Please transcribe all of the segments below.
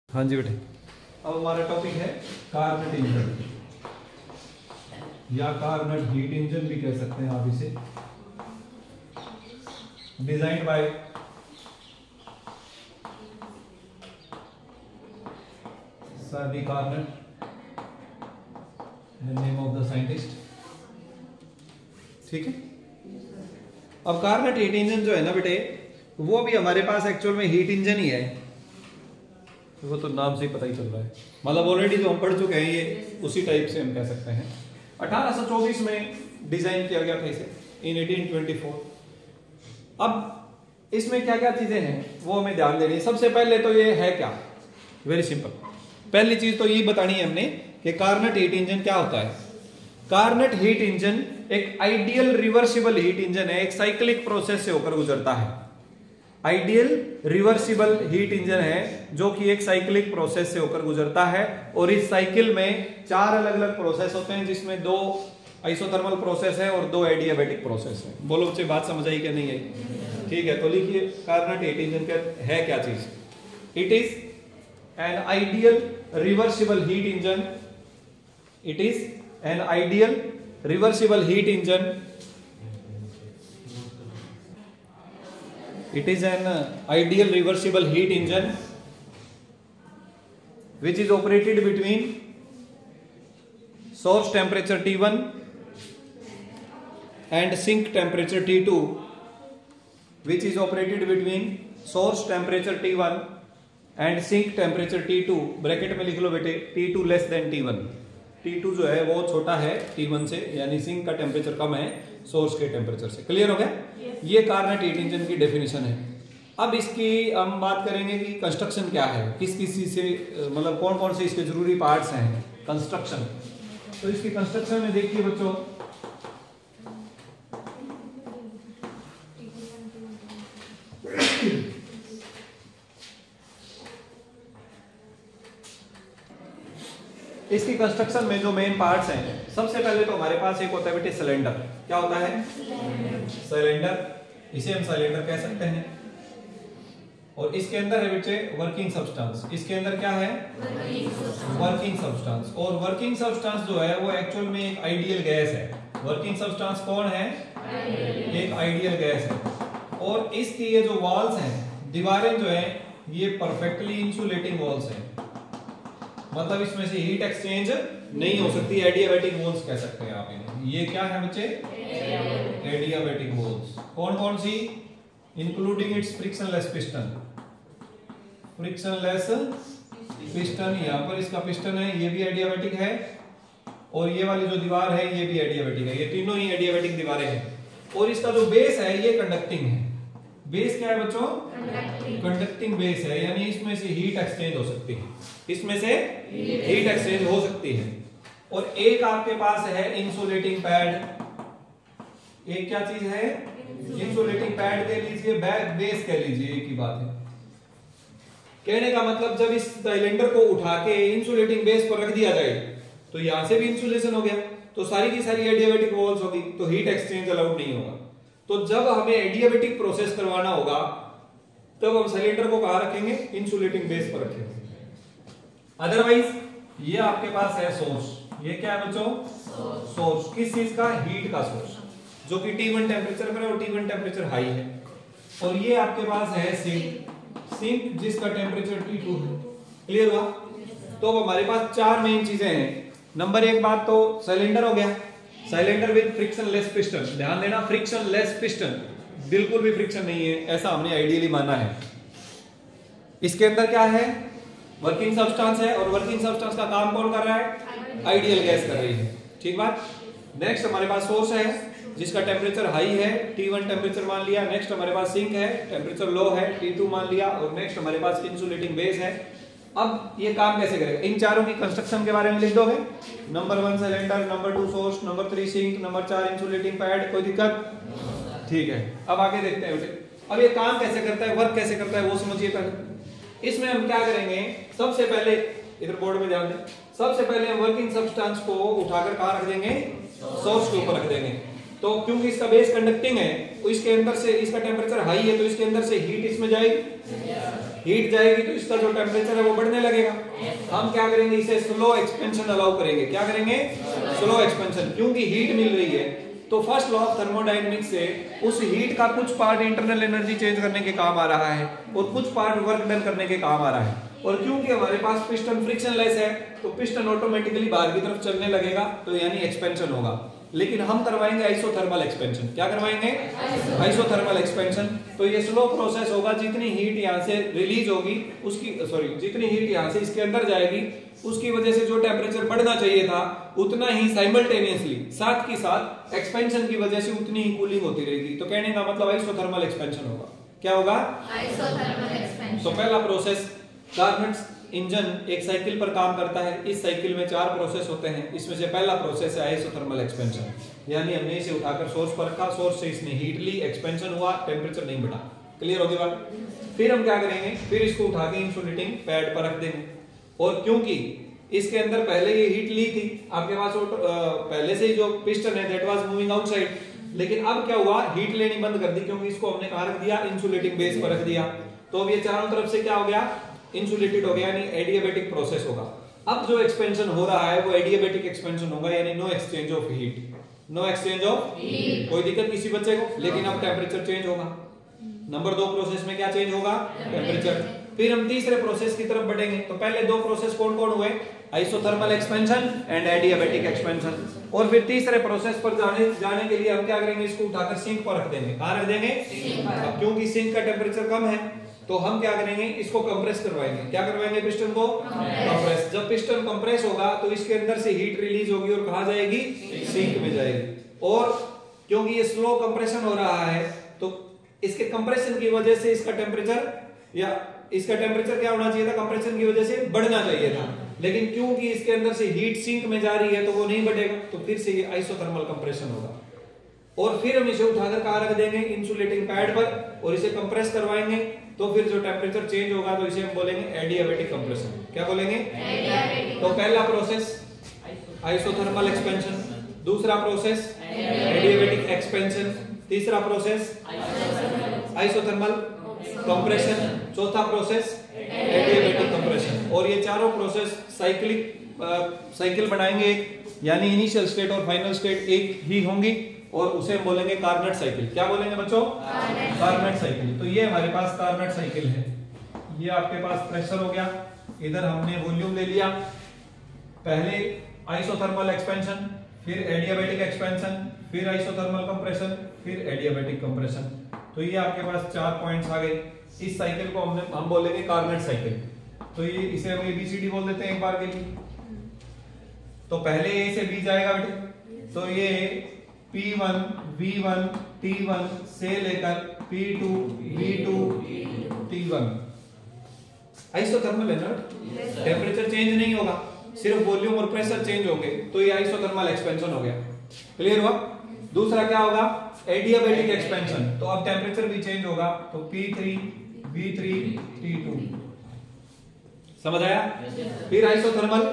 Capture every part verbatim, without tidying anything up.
हाँ जी बेटे। अब हमारा टॉपिक है कार्नट इंजन या कार्नट हीट इंजन भी कह सकते हैं आप इसे। Designed by Sadi Carnot, the name of the scientist. ठीक है। अब कार्नट हीट इंजन जो है ना बेटे, वो भी हमारे पास एक्चुअल में हीट इंजन ही है। वो तो नाम से ही पता ही चल रहा है, मतलब ऑलरेडी जो हम पढ़ चुके हैं ये उसी टाइप से हम कह सकते हैं। अठारह सौ चौबीस में डिजाइन किया गया था इसे, इन अठारह सौ चौबीस। अब इसमें क्या क्या चीजें हैं वो हमें ध्यान देनी है। सबसे पहले तो ये है क्या, वेरी सिंपल। पहली चीज तो यही बतानी है हमने कि कार्नट हीट इंजन क्या होता है। कार्नट हीट इंजन एक आइडियल रिवर्सिबल हीट इंजन है, एक साइक्लिक प्रोसेस से होकर गुजरता है। आइडियल रिवर्सिबल हीट इंजन है जो कि एक साइक्लिक प्रोसेस से होकर गुजरता है, और इस साइकिल में चार अलग अलग प्रोसेस होते हैं, जिसमें दो आइसोथर्मल प्रोसेस है और दो एडियाबैटिक प्रोसेस है। बोलो बच्चे, बात समझ आई कि नहीं आई? ठीक है, तो लिखिए कार्नट हीट इंजन का है क्या चीज। It is an ideal reversible heat engine. It is an ideal reversible heat engine It is an ideal reversible heat engine which is operated between source temperature T one and sink temperature T two, which is operated between source temperature T one and sink temperature T two। Bracket में लिख लो बेटे, T two less than T one। T two जो है वो छोटा है T one से, यानी सिंक का टेम्परेचर कम है सोर्स के टेम्परेचर से। क्लियर हो गया? yes. ये कार्नट हीट इंजन की डेफिनेशन है। अब इसकी हम बात करेंगे कि कंस्ट्रक्शन क्या है, किस किस चीज से, मतलब कौन कौन से इसके जरूरी पार्ट्स हैं। कंस्ट्रक्शन, तो इसकी कंस्ट्रक्शन में देखिए बच्चों, इसकी कंस्ट्रक्शन में जो मेन पार्ट्स हैं, सबसे पहले तो हमारे पास एक होता है बेटे सिलेंडर। क्या होता है? सिलेंडर। इसे हम सिलेंडर कह सकते हैं। और इसके अंदर है बेटे वर्किंग सब्सटेंस। इसके अंदर क्या है? Working substance. और वर्किंग सब्सटेंस जो है वो एक्चुअल में एक आइडियल गैस है। वर्किंग सब्सटेंस कौन है? एक आइडियल गैस है। और इसकी ये जो वॉल्स हैं, दीवारें जो है, ये परफेक्टली इंसुलेटिंग वॉल्स हैं, मतलब इसमें से हीट एक्सचेंज नहीं हो सकती। एडियाबैटिक वॉल्स कह सकते हैं आप इन्हें। ये क्या है बच्चे? Adiabatic walls. कौन कौन सी? Including its frictionless piston. Frictionless piston, यहाँ पर इसका पिस्टन है, ये भी एडियाबैटिक है। और ये वाली जो दीवार है ये भी एडियाबैटिक है। ये तीनों ही एडियाबैटिक दीवारें हैं। और इसका जो बेस है ये कंडक्टिंग है। बेस क्या है बच्चों? कंडक्टिंग बेस है, यानी इसमें से हीट एक्सचेंज हो सकती है। इसमें से हीट एक्सचेंज हो सकती है। और एक आपके पास है इंसुलेटिंग पैड। एक क्या चीज है? इंसुलेटिंग पैड कह लीजिए, बैक बेस कह लीजिए, एक ही बात है। कहने का मतलब जब इस सिलेंडर को उठा के इंसुलेटिंग बेस पर रख दिया जाए तो यहां से भी इंसुलेशन हो गया, तो सारी की सारी एडियाबैटिक वॉल्स होगी, तो हीट एक्सचेंज अलाउड नहीं होगा। तो जब हमें एडियाबैटिक प्रोसेस करवाना होगा तब हम सिलेंडर को कहां रखेंगे? इंसुलेटिंग बेस पर रखेंगे। अदरवाइज ये आपके पास है सोर्स। ये क्या है बच्चों? सोर्स। किस चीज का? हीट का सोर्स, जो कि T one टेम्परेचर पर है और T one टेम्परेचर हाई है। और ये आपके पास है सिंक। सिंक जिसका टेम्परेचर T two है। क्लियर हुआ? तो अब हमारे पास चार मेन चीजें हैं। नंबर एक बात तो सिलेंडर हो गया, सिलेंडर विद फ्रिक्शनलेस पिस्टन। ध्यान देना, फ्रिक्शनलेस पिस्टन, बिल्कुल भी फ्रिक्शन नहीं है, ऐसा हमने आइडियली माना है। इसके अंदर क्या है? वर्किंग सब्सटेंस है। और वर्किंग सब्सटेंस का काम कौन कर रहा है? आइडियल गैस कर रही है। ठीक बात। नेक्स्ट हमारे पास सोर्स है जिसका टेम्परेचर हाई है, T one टेम्परेचर मान लिया। नेक्स्ट हमारे पास सिंक है, टेम्परेचर लो है, T two मान लिया। और नेक्स्ट हमारे पास इंसुलेटिंग बेस है। अब ये काम कैसे करेगा? इन चारों की कंस्ट्रक्शन के बारे में लिख दोगे। Number one cylinder, number two source, number three sink, number चार इंसुलेटिंग पैड। कोई दिक्कत? ठीक है। अब आगे देखते हैं। अब ये काम कैसे करता है, वर्क कैसे करता है, वो समझिए पहले। इसमें हम क्या करेंगे? सबसे पहले इधर बोर्ड में ध्यान दें। सबसे पहले हम वर्किंग सब्सटेंस को उठाकर कहां रख देंगे? सोर्स के ऊपर रख देंगे। तो क्योंकि इसका बेस कंडक्टिंग है, तो इसके अंदर से, इसका टेम्परेचर हाई है, तो इसके अंदर से हीट इसमें जाएगी। हीट जाएगी तो इसका जो टेम्परेचर है वो बढ़ने लगेगा। हम क्या करेंगे, इसे स्लो एक्सपेंशन अलाउ करेंगे। क्या करेंगे? Slow expansion. क्योंकि हीट मिल रही है तो फर्स्ट लॉ ऑफ थर्मोडायनेमिक्स से उस हीट का कुछ पार्ट इंटरनल एनर्जी चेंज करने के काम आ रहा है और कुछ पार्ट वर्क डन करने के काम आ रहा है। और क्योंकि हमारे पास पिस्टन फ्रिक्शनलेस है तो पिस्टन ऑटोमेटिकली बाहर की तरफ चलने लगेगा, तो यानी एक्सपेंशन होगा। लेकिन हम करवाएंगे आइसोथर्मल एक्सपेंशन। क्या करवाएंगे? Isothermal expansion. तो ये स्लो प्रोसेस होगा। जितनी हीट यहाँ से रिलीज होगी उसकी सॉरी जितनी हीट यहाँ से इसके अंदर जाएगी उसकी वजह से जो टेम्परेचर बढ़ना चाहिए था उतना ही साइमल्टेनियसली साथ की साथ एक्सपेंशन की वजह से उतनी ही कूलिंग होती रहेगी। तो कहने का मतलब आइसोथर्मल एक्सपेंशन होगा। क्या होगा? Isothermal expansion. तो पहला प्रोसेस, कार्नोट इंजन एक साइकिल पर काम करता है। इस साइकिल में चार प्रोसेस होते हैं, इसमें से पहला प्रोसेस है आइसोथर्मल एक्सपेंशन। यानी हमने इसे उठाकर सोर्स पर रखा, सोर्स से इसने हीट ली, एक्सपेंशन हुआ, टेम्परेचर नहीं बढ़ा। क्लियर होगी बात? फिर हम क्या करेंगे, फिर इसको उठा के इंसुलेटिंग पैड पर रख देंगे। और क्योंकि इसके अंदर पहले ये हीट ली थी, आपके पास पहले से ही जो पिस्टन है दैट वाज मूविंग आउटसाइड, लेकिन अब क्या हुआ, हीट लेनी बंद कर दी क्योंकि इसको हमने कहां रख दिया? इंसुलेटिंग बेस पर रख दिया। तो अब ये चारों तरफ से क्या हो गया? इंसुलेटेड हो गया, यानी एडियाबैटिक प्रोसेस होगा। अब जो एक्सपेंशन हो रहा है वो एडियाबैटिक एक्सपेंशन होगा, यानी no exchange of heat. No exchange of heat. कोई दिक्कत किसी बच्चे को? लेकिन अब टेम्परेचर चेंज होगा। नंबर दो प्रोसेस में क्या चेंज होगा? टेम्परेचर। फिर हम तीसरे प्रोसेस की तरफ बढ़ेंगे। तो पहले दो प्रोसेस कौन कौन हुए? Isothermal expansion and adiabatic expansion. और फिर तीसरे प्रोसेस पर जाने जाने के लिए हम क्या करेंगे, इसको उठाकर सिंक पर रख देंगे। कहां रख देंगे? सिंक पर। क्योंकि सिंक का टेम्परेचर कम है तो हम क्या करेंगे, इसको कंप्रेस करवाएंगे। क्या करवाएंगे? पिस्टन को कंप्रेस। जब पिस्टन कंप्रेस होगा तो इसके अंदर से हीट रिलीज होगी और कहां जाएगी? सिंक में जाएगी। और क्योंकि ये स्लो कंप्रेशन हो रहा है तो इसके कंप्रेशन की वजह से इसका टेम्परेचर या इसका टेम्परेचर क्या होना चाहिए था? कंप्रेशन की वजह से बढ़ना चाहिए था, लेकिन क्योंकि इसके अंदर से हीट सिंक में जा रही है तो वो नहीं बढ़ेगा, तो फिर से ये आइसोथर्मल कंप्रेशन होगा। और फिर हम इसे उठाकर कहां रख देंगे? इंसुलेटिंग पैड पर, और इसे कंप्रेस करवाएंगे। तो फिर जो टेम्परेचर चेंज होगा तो इसे हम बोलेंगे एडियाबैटिक कंप्रेशन। क्या बोलेंगे? एडियाबैटिक। तो पहला प्रोसेस आइसोथर्मल एक्सपेंशन, दूसरा प्रोसेस एडियाबैटिक एक्सपेंशन, तीसरा प्रोसेस आइसोथर्मल कंप्रेशन, चौथा प्रोसेस एडियाबैटिक कंप्रेशन। और ये चारों प्रोसेस साइक्लिक साइकिल बनाएंगे एक, यानी इनिशियल स्टेट और फाइनल स्टेट एक ही होंगी और उसे हम बोलेंगे कार्नोट साइकिल। क्या बोलेंगे बच्चों? Carnot cycle. तो ये हमारे पास कार्नोट साइकिल है। ये आपके पास प्रेशर हो गया, इधर हमने वॉल्यूम ले लिया। पहले आइसोथर्मल एक्सपेंशन, फिर एडियाबैटिक एक्सपेंशन, फिर आइसोथर्मल कंप्रेशन, फिर एडियाबैटिक कंप्रेशन। तो ये आपके पास चार पॉइंट्स आ गए। इस साइकिल को हमने हम बोलेंगे कार्नोट साइकिल। तो ये इसे हम एबीसीडी बोल देते हैं एक बार के लिए। तो पहले ए से बी जाएगा बेटे, तो ये P one, V one, T one से लेकर P two, V two, T one. Isothermal है ना, टेम्परेचर चेंज नहीं होगा, सिर्फ वॉल्यूम और प्रेशर चेंज होंगे, तो ये आइसोथर्मल एक्सपेंशन हो गया। क्लियर हुआ? दूसरा क्या होगा? Adiabatic expansion. तो अब टेम्परेचर भी चेंज होगा, तो P three, V three, T two. समझ आया? फिर आइसोथर्मल,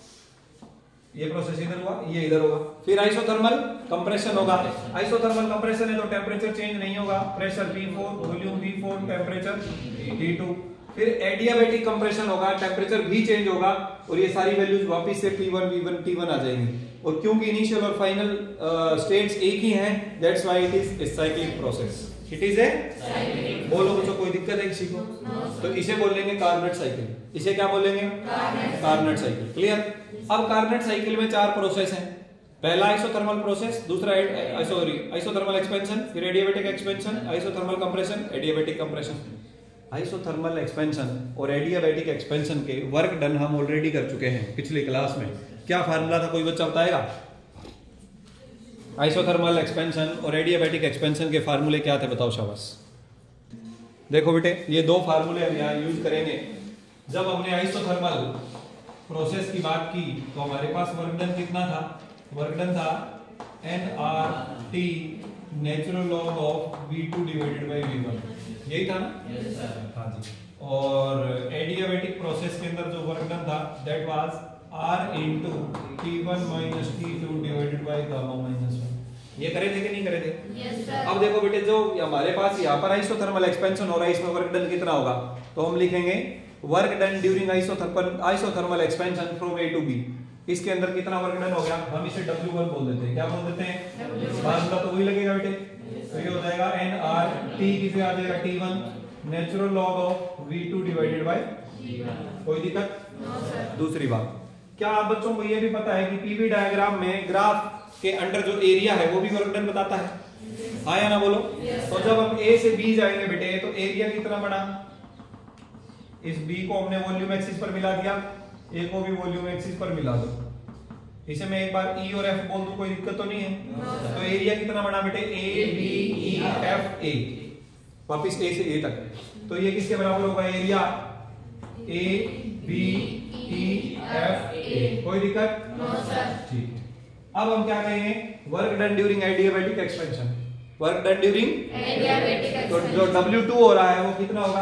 ये प्रोसेस इधर हुआ, ये इधर होगा। फिर आइसोथर्मल कंप्रेशन होगा। आइसोथर्मल कंप्रेशन है तो टेम्परेचर चेंज नहीं होगा, pressure P four, volume V four, temperature T two. फिर एडियाबैटिक कंप्रेशन होगा, टेम्परेचर भी चेंज होगा और ये सारी वैल्यूज वापस से P one, V one, T one आ जाएंगी। और क्योंकि इनिशियल और फाइनल स्टेट्स एक ही हैं, that's why it is a cyclic process. It is a cyclic. बोलो बच्चों, कोई दिक्कत है किसी को? तो इसे बोलेंगे कार्नोट साइकिल। इसे क्या बोलेंगे? Carnot cycle. क्लियर? अब कार्नोट साइकिल में चार प्रोसेस हैं। पहला आइसोथर्मल प्रोसेस, दूसरा सॉरी आइसोथर्मल एक्सपेंशन, फिर adiabatic expansion, isothermal compression, adiabatic compression. Isothermal expansion और एडियाबैटिक एक्सपेंशन के वर्क डन हम ऑलरेडी कर चुके हैं पिछली क्लास में। क्या फार्मूला था, कोई बच्चा बताएगा? आइसोथर्मल एक्सपेंशन और एडियाबैटिक एक्सपेंशन के फार्मूले क्या थे, बताओ शाबाश। देखो बेटे, ये दो फार्मूले हम यहाँ यूज करेंगे। जब हमने आइसोथर्मल प्रोसेस की बात की तो हमारे पास वर्क डन कितना था? वर्क डन था N R T natural log of V two divided by V one, यही था ना? yes, sir. हाँ जी। और एडियाबैटिक प्रोसेस के अंदर जो वर्क डन था that was R into T one minus T two divided by gamma minus one. ये करे थे कि नहीं करे थे? yes, sir. अब देखो बेटे, जो हमारे पास यहाँ पर आइसोथर्मल एक्सपेंशन हो रहा है इसमें वर्क डन कितना होगा? तो हम लिखेंगे work done during isothermal isothermal expansion from A to B. इसके अंदर कितना वर्क डन हो गया, हम इसे डब्ल्यू वन बोल देते हैं। क्या बोल देते हैं, फार्मूला तो वही लगेगा बेटे। तो ये हो जाएगा एन आर टी किसे आ जाएगा T one natural log of V two divided by कोई दिक्कत? दूसरी बात, क्या आप बच्चों को ये भी पता है कि पीवी डायग्राम में ग्राफ के अंडर जो एरिया है वो भी वर्क डन बताता है, हाँ या ना बोलो? तो जब हम ए से बी जाएंगे बेटे तो एरिया कितना बना, इस बी को हमने वॉल्यूम एक्सिस पर मिला दिया, ए को भी वॉल्यूम एक्सिस पर मिला दो। इसे मैं एक बार ई और एफ बोल दूं, कोई दिक्कत तो नहीं है? तो एरिया कितना बना बेटे, ए बी ई एफ ए, वापिस ए से ए तक। तो ये किसके बराबर होगा area, A B E F A, कोई दिक्कत? ठीक है। अब हम क्या कहेंगे, work done during adiabatic expansion, work done during adiabatic expansion. तो जो डब्ल्यू टू हो रहा है वो कितना होगा,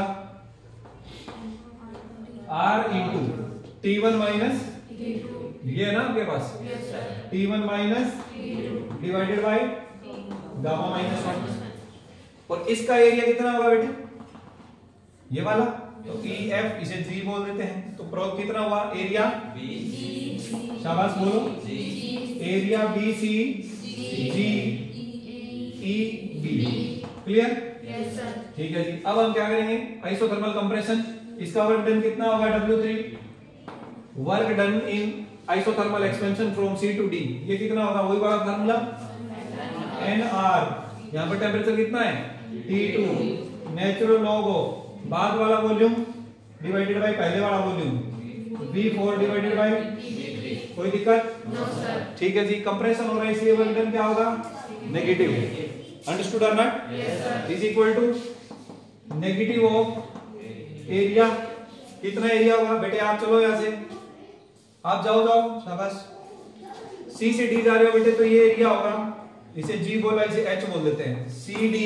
R into T one minus ये है ना आपके पास, T one minus divided by gamma minus one. और इसका एरिया कितना होगा बेटे, ये वाला, तो ई एफ इसे जी बोल देते हैं। तो प्रो कितना हुआ एरिया, शाबाश बोलो, area B C G E B, clear? ठीक है जी। अब हम क्या करेंगे, आइसोथर्मल कंप्रेशन, इसका वर्क डन कितना होगा W three, work done in isothermal expansion from C to D, ये कितना होगा, वही वाला फार्मूला एन आर, यहां पर टेंपरेचर कितना है T two natural log of बाद वाला वॉल्यूम डिवाइडेड बाय पहले वाला volume V four divided by, कोई दिक्कत? No sir. ठीक है जी। कंप्रेशन हो रहा है इसलिए वर्क डन क्या होगा, नेगेटिव। अंडरस्टूड और not? Yes sir. Is equal to negative of area, कितना एरिया होगा बेटे, आप चलो यहां से, आप जाओ जाओ शाबाश, सी से डी जा रहे हो बेटे, तो ये एरिया होगा, इसे जी बोला, इसे एच बोल देते हैं, C D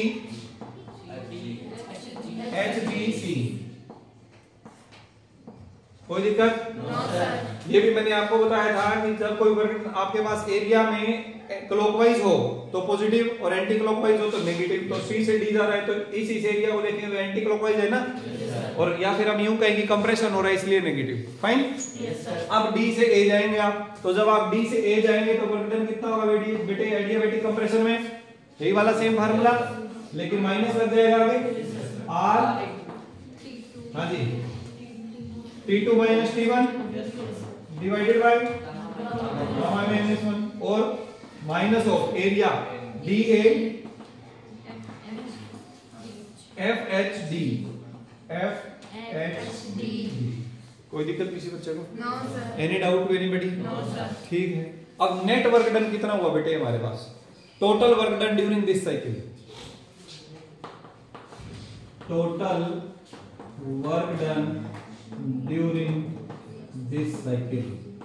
H B C, कोई दिक्कत? No sir. ये भी मैंने आपको बताया था कि जब कोई वर्क आपके पास एरिया में क्लॉकवाइज हो तो पॉजिटिव और एंटी क्लॉकवाइज हो तो नेगेटिव। तो सी से डी जा रहा है तो इस इस एरिया को देखेंगे तो एंटी क्लॉकवाइज है ना, और या फिर हम यूं कहेंगे कंप्रेशन हो रहा है इसलिए नेगेटिव। फाइन। अब डी से ए जाएंगे आप, तो जब आप डी से ए जाएंगे तो वर्क डन कितना होगा बेटे एडियाबैटिक कंप्रेशन में, यही वाला सेम फार्मूला, लेकिन माइनस लग जाएगा आगे आर, हाँ जी, T two minus T one divided by gamma minus one, और minus of area D A F H D, F H D. कोई दिक्कत किसी बच्चे को? No sir. Any doubt to anybody? No sir. ठीक है। अब नेट वर्क डन कितना हुआ बेटे हमारे पास, total work done during this cycle, total work done during this cycle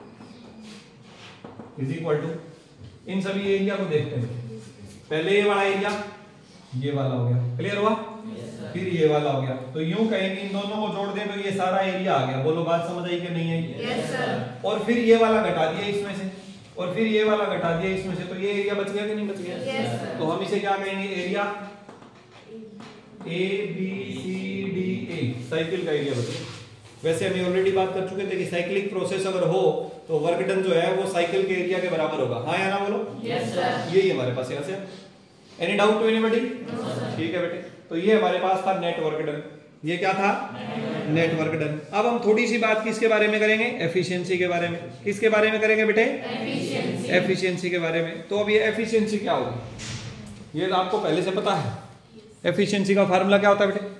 is equal to, इन सभी एरिया को देखते हैं, पहले ये वाला एरिया, ये वाला हो गया, क्लियर हुआ? yes, फिर ये वाला हो गया, तो यूं कहेंगे इन दोनों को जोड़ दें तो ये सारा एरिया आ गया। बोलो बात समझ आई कि नहीं आई? yes, sir। और फिर ये वाला घटा दिया इसमें से, और फिर ये वाला घटा दिया इसमें से, तो ये एरिया बच गया कि नहीं बच गया? yes, sir। तो हम इसे क्या कहेंगे, area A B C D A, cycle का एरिया बच गया। वैसे हम ऑलरेडी बात कर चुके थे कि साइक्लिक प्रोसेस अगर हो तो वर्क डन जो है वो साइकिल के एरिया के बराबर होगा, हाँ या ना बोलो? Yes sir. यही हमारे पास यहाँ से। Any doubt to anybody? ठीक है बेटे। तो ये हमारे पास था नेट वर्क डन, ये क्या था, नेट वर्क डन। अब हम थोड़ी सी बात किसके बारे में करेंगे, एफिशिएंसी के बारे में। किसके बारे में करेंगे बेटे? एफिशिएंसी। एफिशिएंसी के बारे में। तो अब ये एफिशिएंसी क्या होगी, ये आपको पहले से पता है। एफिशिएंसी का फार्मूला क्या होता है बेटे?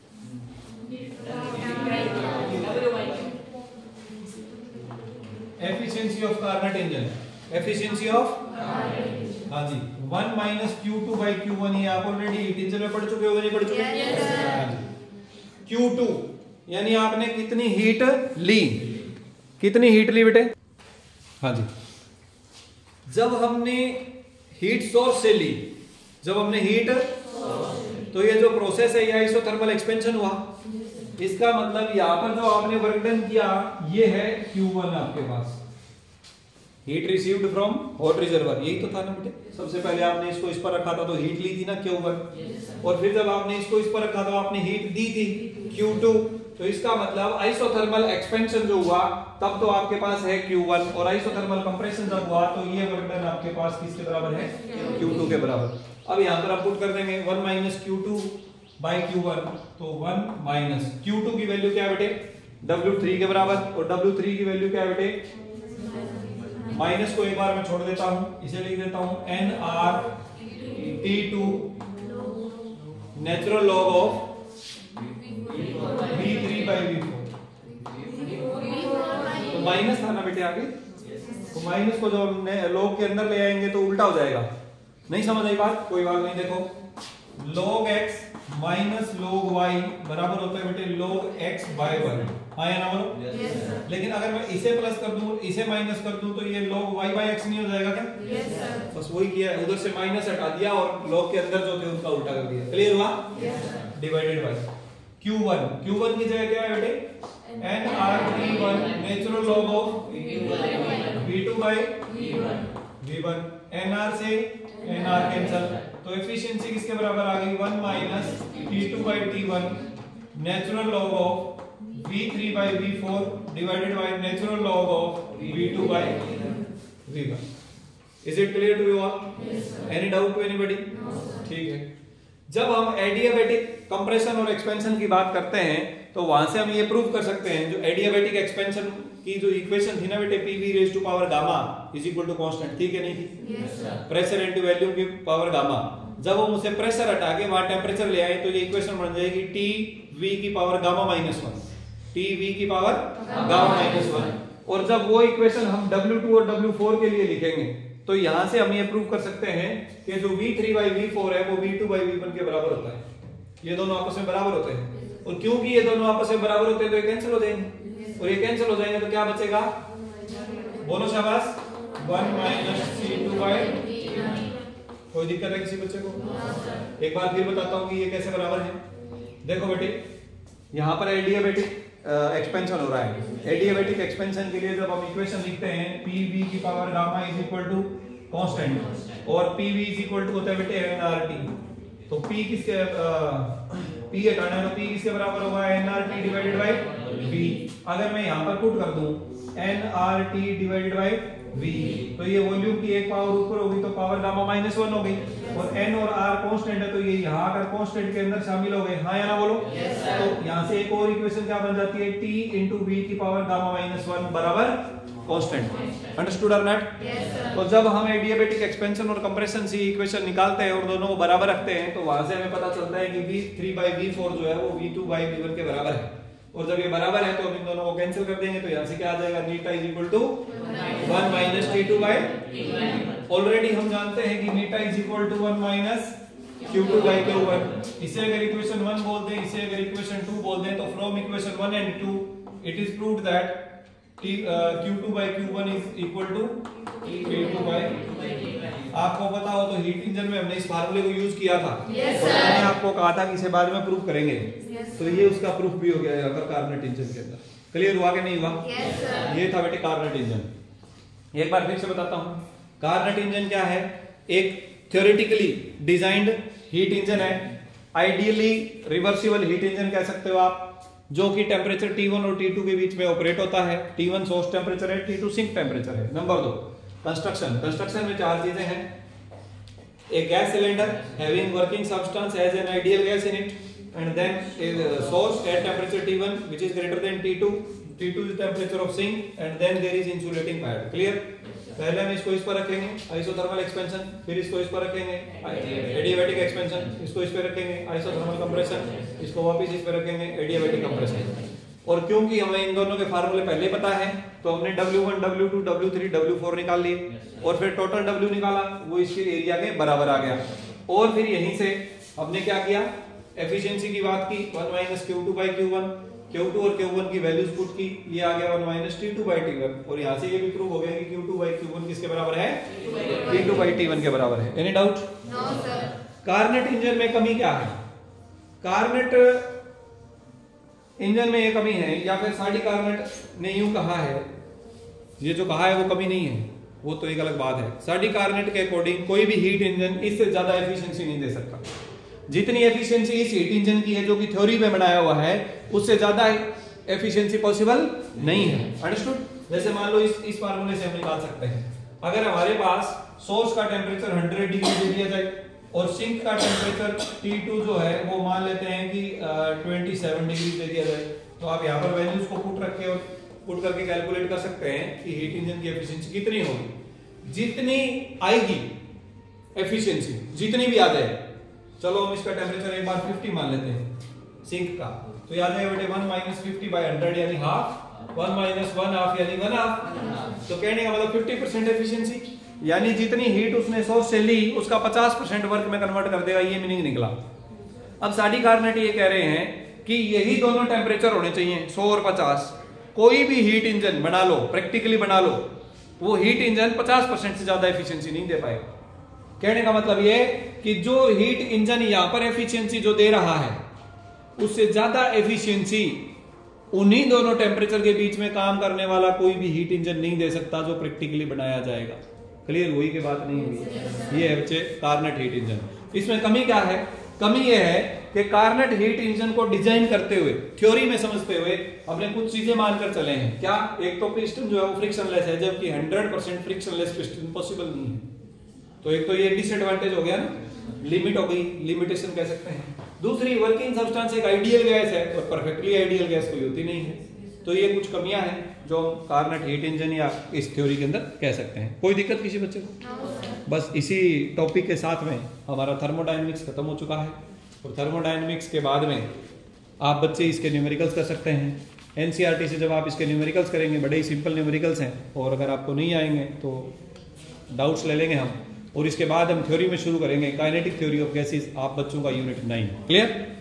Efficiency of Carnot engine, efficiency of, हाँ जी, one minus Q two by Q one, ये आप ऑलरेडी हीट इंजन में पढ़ चुके हो नहीं पढ़ चुके? हाँ जी। क्यू टू यानी आपने कितनी हीट ली, कितनी हीट ली बेटे? हाँ जी, जब हमने हीट सोर्स से ली, जब हमने हीट, तो ये जो प्रोसेस है ये आइसोथर्मल एक्सपेंशन हुआ। इसका मतलब यहां पर जो आपने वर्क डन किया ये है क्यू वन आपके पास, heat received from hot reservoir, यही तो था ना बेटे। सबसे पहले आपने इसको इस पर रखा था तो हीट ली थी ना क्यू वन, और फिर जब आपने इसको इस पर रखा तो आपने हीट दी थी क्यू टू, तो इसका मतलब आइसोथर्मल एक्सपेंशन जो हुआ तब तो आपके पास है क्यू वन, और आइसोथर्मल कंप्रेशन जब हुआ तो ये वर्क डन आपके पास किसके बराबर है? क्यू टू के बराबर। अब यहां पर आप पुट कर देंगे one minus Q two by Q one, तो वन माइनस क्यू टू की वैल्यू क्या है बेटे? डब्ल्यू थ्री के बराबर, और डब्ल्यू थ्री की वैल्यू क्या है बेटे? माइनस को एक बार मैं छोड़ देता हूं, इसे लिख देता हूं N R T two natural log of V three by V four. तो माइनस था ना बेटे आगे, तो माइनस को जब हम लॉग के अंदर ले आएंगे तो उल्टा हो जाएगा। नहीं समझ आई बात? कोई बात नहीं। देखो log x minus log y बराबर होता है बेटे log x बाय वन। हाँ या ना बोलो? yes, लेकिन अगर मैं इसे प्लस कर दूं, इसे माइनस कर दूं तो ये log y बाय x नहीं हो जाएगा क्या? yes, sir. बस वही किया है, उधर से माइनस हटा दिया और log के अंदर जो थे उनका उल्टा कर दिया। क्लियर हुआ? yes, divided by Q one. Q one की जगह क्या है बेटे? N R T one natural log of V two by V one. N R से एन आर कैंसिल, तो एफिशिएंसी किसके बराबर आ गई? One minus T two by T one natural log of V three by V four divided by natural log of V two by V one. Is it clear to you all? Any doubt to anybody? ठीक है। जब हम adiabatic compression और expansion की बात करते हैं तो वहां से हम ये प्रूव कर सकते हैं, जो एडियाबैटिक एक्सपेंशन की जो इक्वेशन थी ना बेटे, PV raise to power gamma is equal to constant, थी कि नहीं थी? yes, प्रेशर इनटू वॉल्यूम की पावर गामा। जब हम उसे प्रेशर हटा के वहां टेम्परेचर ले आए तो ये इक्वेशन बन जाएगी टी वी की power gamma minus one, T V की पावर गामा माइनस वन। और जब वो इक्वेशन हम डब्ल्यू टू और डब्ल्यू फोर के लिए लिखेंगे तो यहां से हम ये प्रूव कर सकते हैं कि जो V three by V four है वो V two by V one के बराबर होता है। ये दोनों आपस में बराबर होते हैं, और क्योंकि ये दोनों आपस में बराबर होते हैं तो ये कैंसिल हो जाएंगे, और ये कैंसिल हो जाएंगे तो क्या बचेगा? बोलो शाबाश, one minus C two by. कोई दिक्कत है किसी बच्चे को? एक बार फिर बताता हूँ कि ये कैसे बराबर है। देखो बेटे, यहाँ पर एडियाबैटिक एक्सपेंशन हो रहा है। एडियाबैटिक एक्सपेंशन के लिए जब हम इक्वेशन लिखते हैं पी वी की power gamma is equal to constant, और P V is equal to होता है बेटे एन आर टी। तो P किसके P हटाना है तो P किसके बराबर होगा? N R T divided by V। अगर मैं यहाँ पर पुट कर दूं N R T divided by V, तो ये वॉल्यूम की एक पावर ऊपर होगी तो पावर गामा माइनस वन हो गई, और N और R कांस्टेंट है तो ये यहाँ आकर कांस्टेंट के अंदर शामिल हो गए। हाँ या ना बोलो? yes, तो यहाँ से एक और इक्वेशन क्या बन जाती है? T इंटू V की पावर गामा माइनस वन बराबर कांस्टेंट। अंडरस्टूड और नॉट? तो जब हम एडियाबैटिक एक्सपेंशन और कंप्रेशन से इक्वेशन निकालते हैं और दोनों को बराबर रखते हैं तो वहां से हमें पता चलता है कि V three by V four जो है वो V two by V one के बराबर है, और जब ये बराबर है तो हम इन दोनों को कैंसिल कर देंगे तो यहाँ से क्या आ जाएगा? Eta is equal to one minus T two by. Already हम जानते हैं कि eta is equal to one minus Q two by Q one. इसे अगर इक्वेशन वन बोल दें, इसे अगर इक्वेशन टू बोल दें, तो from equation one and two it is proved that T, uh, Q two by Q one is equal to Q two by। आपको पता हो तो हीट इंजन में हमने इस फार्मूले को यूज किया था, yes, और मैंने आपको कहा था कि इसे बाद में प्रूफ करेंगे, yes, तो ये उसका प्रूफ भी हो गया यहाँ पर कार्नेट इंजन के अंदर। क्लियर हुआ कि नहीं हुआ? yes, ये था बेटे कार्नेट इंजन। एक बार फिर से बताता हूँ, कार्नेट इंजन क्या है? एक थ्योरेटिकली डिजाइंड हीट इंजन है, आइडियली रिवर्सिबल हीट इंजन कह सकते हो आप, जो कि टेम्परेचर टी वन और टी टू के बीच में ऑपरेट होता है। टी वन सोर्स टेम्परेचर है, टी टू सिंक टेम्परेचर है। नंबर दो, कंस्ट्रक्शन। कंस्ट्रक्शन में चार चीजें हैं। एक gas cylinder having working substance as an ideal gas in it, and then source at temperature T one which is greater than T two, T two is temperature of sink, and then there is insulating pad. Clear? पहले हम इसको इस पर रखेंगे isothermal expansion, फिर इसको इस पर रखेंगे एडियाबैटिक एक्सपेंशन, इसको इस पर रखेंगे आइसोथर्मल कंप्रेशन, इसको वापस इस पर रखेंगे एडियाबैटिक कंप्रेशन। और क्योंकि हमें इन दोनों के फार्मूले पहले पता है तो हमने W one, W two, W three, W four निकाल लिए, और फिर टोटल W निकाला, वो इसके एरिया के बराबर आ गया। और फिर यहीं से हमने क्या किया? एफिशिएंसी की बात की, one minus Q two by Q one, Q two और क्यू वन की वैल्यूज पुट की, ये आ गया one minus T two by T one, और यहाँ से ये भी प्रूव हो गया कि Q two by Q one किसके बराबर है? T two by T one के बराबर है। Any doubt? No sir. Carnot engine में कमी क्या है? कार्नेट इंजन में ये कमी है, या फिर साडी कार्नेट ने यूं कहा है, ये जो कहा है वो कमी नहीं है, वो तो एक अलग बात है। साडी कार्नेट के अकॉर्डिंग कोई भी हीट इंजन इससे ज्यादा एफिशिएंसी नहीं दे सकता। जितनी एफिशिएंसी इस हीट इंजन की है जो कि थ्योरी में बनाया हुआ है, उससे ज्यादा एफिशिएंसी पॉसिबल नहीं है। अंडरस्टूड? जैसे मान लो इस इस फार्मूले से हम निकाल सकते हैं, अगर हमारे पास सोर्स का टेम्परेचर हंड्रेड डिग्री दे दिया जाए और सिंक का टेम्परेचर टी टू जो है वो मान लेते हैं कि ट्वेंटी सेवन डिग्री दे दिया जाए, तो आप यहाँ पर वैल्यूज को पुट रख के और पुट करके कैलकुलेट कर सकते हैं कि हीट इंजन की एफिशिएंसी कितनी होगी। जितनी आएगी एफिशिएंसी, जितनी भी आ जाए, चलो हम इसका टेम्परेचर एक बार फिफ्टी मान लेते हैं सिंक का, तो याद आएगा बेटे one minus fifty by hundred यानी half, one minus one half यानी वन हाफ। तो कहने का मतलब फिफ्टी परसेंट एफिशिएंसी, यानी जितनी हीट उसने सोर्स से ली उसका पचास परसेंट वर्क में कन्वर्ट कर देगा, ये मीनिंग निकला। अब साडी कार्नेट ये कह रहे हैं कि यही दोनों टेम्परेचर होने चाहिए, सौ और पचास। कोई भी हीट इंजन बना लो, प्रैक्टिकली बना लो, वो हीट इंजन पचास परसेंट से ज्यादा एफिशिएंसी नहीं दे पाएगा। कहने का मतलब ये कि जो हीट इंजन यहां पर एफिशिएंसी जो दे रहा है उससे ज्यादा एफिशिएंसी उन्हीं दोनों टेम्परेचर के बीच में काम करने वाला कोई भी हीट इंजन नहीं दे सकता जो प्रैक्टिकली बनाया जाएगा। क्लियर हुई की बात नहीं हुई? ये है बच्चे कार्नेट हीट इंजन। इसमें कमी क्या है? कमी ये है कि कार्नेट हीट इंजन को डिजाइन करते हुए, थ्योरी में समझते हुए अपने कुछ चीजें मानकर चले हैं। क्या? एक तो पिस्टन जो है वो फ्रिक्शनलेस है, जबकि hundred percent frictionless piston possible नहीं है। तो एक तो ये डिसएडवांटेज हो गया ना, लिमिट हो गई, लिमिटेशन कह सकते हैं। दूसरी, वर्किंग सब्सटेंस एक आइडियल गैस है और परफेक्टली आइडियल गैस कोई होती नहीं है। तो ये कुछ कमियां हैं जो कार्नेट हीट इंजन या इस थ्योरी के अंदर कह सकते हैं। कोई दिक्कत किसी बच्चे को? बस इसी टॉपिक के साथ में हमारा थर्मोडायनेमिक्स खत्म हो चुका है और थर्मोडायनेमिक्स के बाद में आप बच्चे इसके न्यूमेरिकल्स कर सकते हैं। एनसीईआरटी से जब आप इसके न्यूमेरिकल्स करेंगे, बड़े ही सिंपल न्यूमेरिकल्स हैं, और अगर आपको नहीं आएंगे तो डाउट्स ले लेंगे हम, और इसके बाद हम थ्योरी में शुरू करेंगे काइनेटिक थ्योरी ऑफ गैसेस, आप बच्चों का यूनिट नाइन। क्लियर?